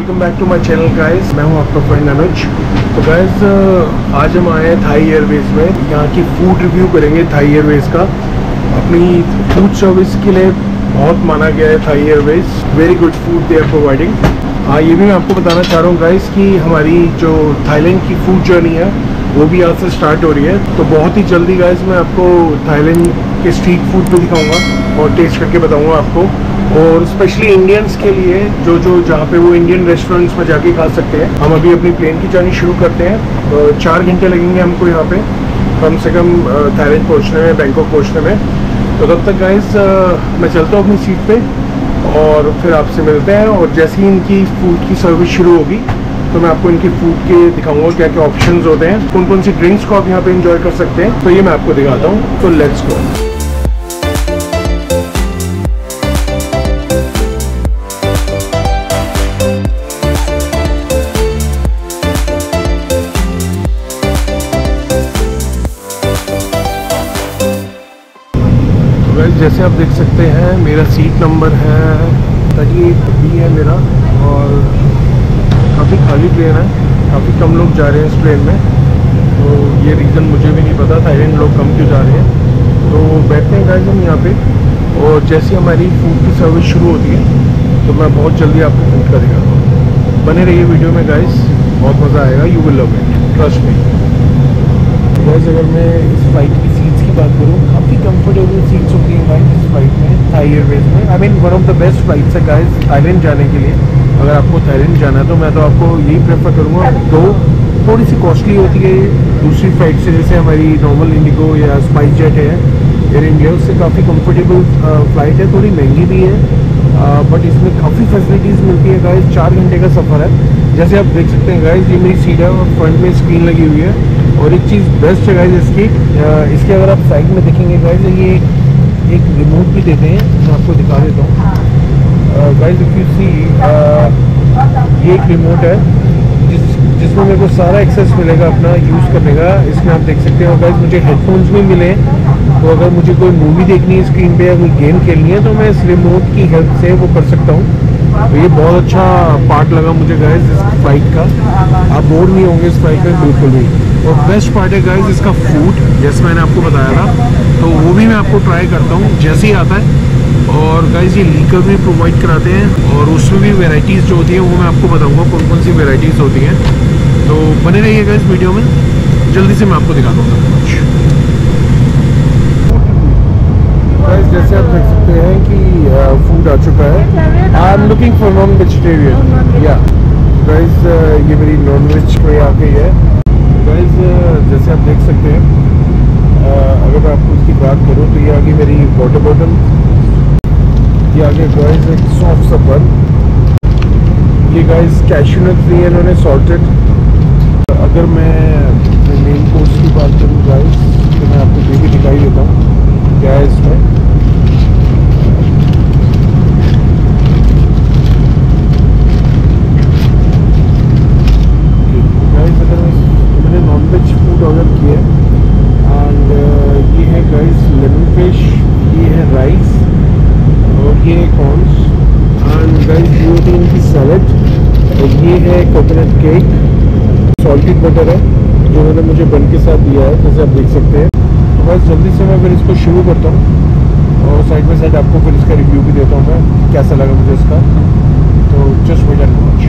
Welcome back to my channel guys. मैं हूं आपका फ्रेंड अनुज। तो गाइस आज हम आए हैं थाई एयरवेज में। यहाँ की फूड रिव्यू करेंगे थाई एयरवेज का। अपनी फूड सर्विस के लिए बहुत माना गया है Thai airways. Very good food they are providing. हाँ, ये भी मैं आपको बताना चाह रहा हूँ गाइस कि हमारी जो थाईलैंड की फूड जर्नी है वो भी आज से स्टार्ट हो रही है। तो बहुत ही जल्दी गाइस मैं आपको थाईलैंड के स्ट्रीट फूड भी दिखाऊंगा और टेस्ट करके बताऊंगा आपको। और स्पेशली इंडियंस के लिए जो जहाँ पे वो इंडियन रेस्टोरेंट्स में जाके खा सकते हैं। हम अभी अपनी प्लेन की जर्नी शुरू करते हैं। 4 घंटे लगेंगे हमको यहाँ पे कम से कम थाईलैंड पहुँचने में, बैंकॉक पहुँचने में। तो तब तक गाइस मैं चलता हूँ अपनी सीट पे और फिर आपसे मिलते हैं। और जैसे ही इनकी फूड की सर्विस शुरू होगी तो मैं आपको इनकी फूड के दिखाऊंगा क्या क्या ऑप्शंस होते हैं, कौन कौन सी ड्रिंक्स को आप यहाँ पे एंजॉय कर सकते हैं। तो ये मैं आपको दिखाता हूँ। तो लेट्स गो। जैसे आप देख सकते हैं मेरा सीट नंबर है 38B है मेरा। और काफ़ी खाली प्लेन है, काफ़ी कम लोग जा रहे हैं इस प्लेन में। तो ये रीज़न मुझे भी नहीं पता थाईलैंड लोग कम क्यों जा रहे हैं। तो बैठते हैं गाइस हम यहाँ पे। और जैसे हमारी फूड की सर्विस शुरू होती है तो मैं बहुत जल्दी आपको फूड का दिखाता हूँ। बने रहिए वीडियो में गाइस, बहुत मज़ा आएगा। You will love it, trust me. Guys अगर मैं इस फ्लाइट की सीट्स की बात करूँ, काफ़ी कंफर्टेबल सीट्स होती हैं गाइस इस फ्लाइट में, थाई एयरवेज में। I mean one of the best flights है गाइस थाईलैंड जाने के लिए। अगर आपको थाईलैंड जाना है तो मैं तो आपको यही प्रेफर करूँगा। दो थोड़ी सी कॉस्टली होती है दूसरी फ्लाइट से, जैसे हमारी नॉर्मल इंडिगो या स्पाइस जेट है एयर इंडिया, उससे काफ़ी कंफर्टेबल फ्लाइट है। थोड़ी महंगी भी है बट इसमें काफ़ी फैसिलिटीज़ मिलती है गाइस। 4 घंटे का सफ़र है। जैसे आप देख सकते हैं गाइस, ये मेरी सीट है और फ्रंट में स्क्रीन लगी हुई है। और एक चीज़ बेस्ट है गाइस इसकी अगर आप साइड में देखेंगे गाइस, ये एक रिमोट भी देते हैं। मैं आपको दिखा देता हूँ गाइस। इफ यू सी ये एक रिमोट है जिसमें मेरे को सारा एक्सेस मिलेगा अपना यूज़ करने का। इसमें आप देख सकते हो गाइस मुझे हेडफोन्स भी मिले हैं। तो अगर मुझे कोई मूवी देखनी है स्क्रीन पे या कोई गेम खेलनी है तो मैं इस रिमोट की हेल्प से वो कर सकता हूँ। तो ये बहुत अच्छा पार्ट लगा मुझे गाइस इस फ्लाइट का। आप बोर नहीं होंगे इस फ्लाइट में बिल्कुल भी। और बेस्ट पार्ट है गाइस इसका फूड, जैसे मैंने आपको बताया था। तो वो भी मैं आपको ट्राई करता हूँ जैसे ही आता है। और गाइस ये लीकर भी प्रोवाइड कराते हैं और उसमें भी वेराइटीज़ जो होती हैं वो मैं आपको बताऊँगा कौन कौन सी वेराइटीज़ होती हैं। तो बने रहिए गाइस वीडियो में, जल्दी से मैं आपको दिखा दूँगा कुछ। गाइस जैसे आप देख सकते हैं कि फूड आ चुका है। I am looking for non vegetarian. या गाइस ये मेरी नॉन वेज ट्रे आ गई है। गाइस जैसे आप देख सकते हैं अगर मैं आपको इसकी बात करूँ तो ये आगे मेरी वाटर बॉटल, ये आगे गाइस एक सॉफ्ट सा बन, ये गाइस कैश्यू नट्स दिए इन्होंने सॉल्टेड। अगर मैं मेन कोर्स की बात करूँ गाइस तो मैं आपको ये भी दिखाई देता हूँ क्या है इसमें। ऑर्डर किए एंड ये है गाइस लेमन फिश, ये है राइस और ये है कॉर्न्स एंड गाइस ये होती है इनकी सैलड। और ये है कोकोनट केक, सॉल्टेड बटर है जो उन्होंने मुझे बन के साथ दिया है जैसे आप देख सकते हैं। तो बस जल्दी से मैं फिर इसको शुरू करता हूँ और साइड बाई साइड आपको फिर इसका रिव्यू भी देता हूँ मैं कैसा लगा मुझे इसका। तो just wait and watch.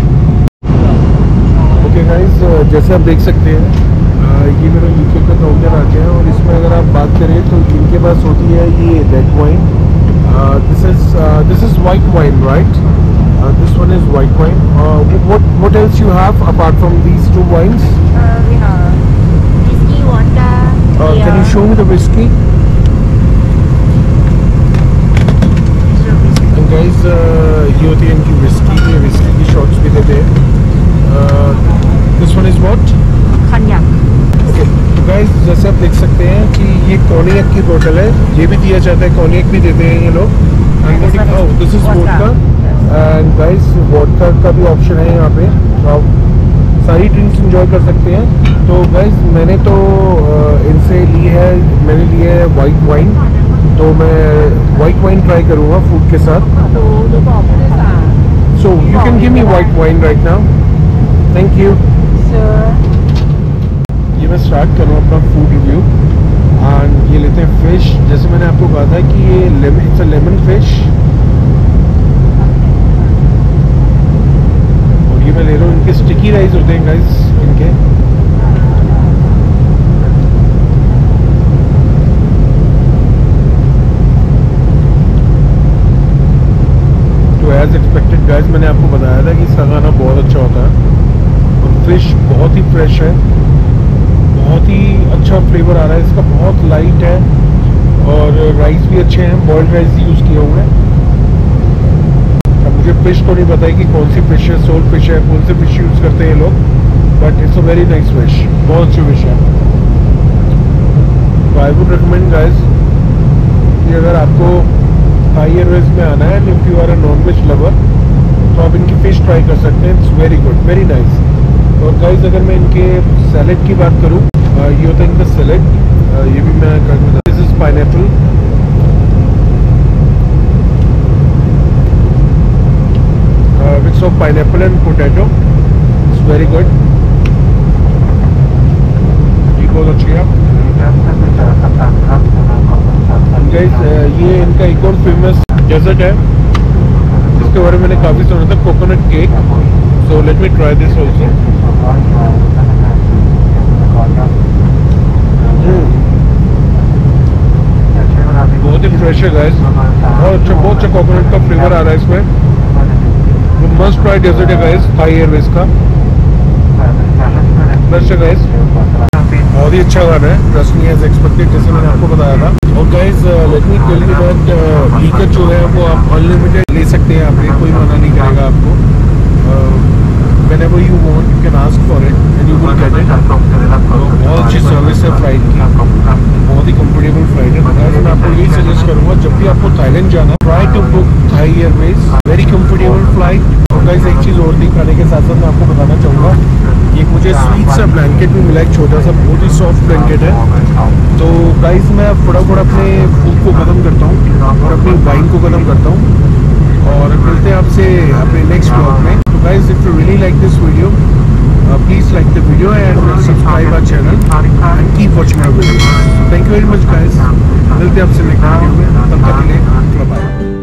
Okay guys जैसे आप देख सकते हैं ये मेरा यूके का काउंटर आ गया है। और इसमें अगर आप बात करें तो इनके पास होती है ये red wine, this is white wine right, this one is white wine. What else you have apart from these two wines? We have whiskey, vodka, beer. Can you show me the whiskey? And guys ये होती है इनकी whiskey, ये whiskey की shots भी देते हैं। This one is what? Cognac. Guys जैसे आप देख सकते हैं कि ये कॉनियक की बोतल है, ये भी दिया जाता है, कॉनियक भी देते हैं ये लोग। This is vodka and guys vodka का भी ऑप्शन है यहाँ पे, तो आप सारी ड्रिंक्स एंजॉय कर सकते हैं। तो गाइस मैंने तो इनसे ली है, मैंने ली है वाइट वाइन। तो मैं वाइट वाइन ट्राई करूँगा फूड के साथ। So you can give me white wine right now. Thank you. Sure. ये मैं स्टार्ट कर रहा हूँ अपना फूड रिव्यू एंड ये लेते हैं फिश। जैसे मैंने आपको कहा था कि ये इट्स अ लेमन फिश और ये मैं ले रहा हूँ। इनके स्टिकी राइस होते हैं गाइस इनके। तो एज एक्सपेक्टेड गाइस मैंने आपको बताया था कि इसका खाना बहुत अच्छा होता है और फिश बहुत ही फ्रेश है, बहुत ही अच्छा फ्लेवर आ रहा है इसका, बहुत लाइट है और राइस भी अच्छे हैं, बॉइल्ड राइस यूज़ किए हुए हैं। अब मुझे फिश तो नहीं पता है कि कौन सी फिश है, सोल फिश है, कौन से फिश यूज़ करते हैं ये लोग, but it's a very nice fish, बहुत अच्छी फिश है। तो आई वुड रिकमेंड गाइस कि अगर आपको थाई एयरवेज में आना है and if you are a non veg lover तो आप इनकी फ़िश ट्राई कर सकते हैं। It's very good, very nice. और गाइस अगर मैं इनके सैलेड की बात करूं, ये होता है इनका सैलेड, ये भी मैं कर दूँ। This is pineapple, mix of pineapple and potato, it's very good, ये बहुत अच्छी है। गाइस ये इनका एक और फेमस डेजर्ट है जिसके बारे में मैंने काफ़ी सुना था, coconut cake. So let me try this also. बहुत ही फ्रेश है गाइस, बहुत अच्छा कोकोनट का फ्लेवर आ रहा है इसमें। तो मस्ट ट्राई डेजर्ट है गाइस थाई एयरवेज का, फ्रेश है गाइस, बहुत ही अच्छा खाना है, ट्रस्ट मी एज एक्सपेक्टेड जैसे मैंने आपको बताया था। और guys let me tell you that ticket जो है वो आप अनलिमिटेड ले सकते हैं, आप कोई मना नहीं करेगा आपको। whenever you want you can ask for it and you will get it। बहुत अच्छी सर्विस है फ्लाइट की, बहुत ही कंफर्टेबल फ्लाइट है। मैं आपको यही सजेस्ट करूँगा जब भी आपको थाईलैंड जाना, try to book Thai airways, very comfortable flight. और गाइस एक चीज़ और दिखाने के साथ साथ मैं आपको बताना चाहूँगा, एक मुझे स्वीट सा ब्लैंकेट भी मिला, एक छोटा सा बहुत ही सॉफ्ट ब्लैंकेट है। तो गाइस मैं फटाफट अपने फूड को ख़त्म करता हूँ और अपनी वाइन को ख़त्म करता हूँ और मिलते हैं आपसे अपने नेक्स्ट ब्लॉग में। तो guys if you really like this video please like the video and subscribe our channel and keep watching our video. Thank you very much guys, मिलते हैं आपसे नेक्स्ट वीडियो में, तब तक के लिए बाय।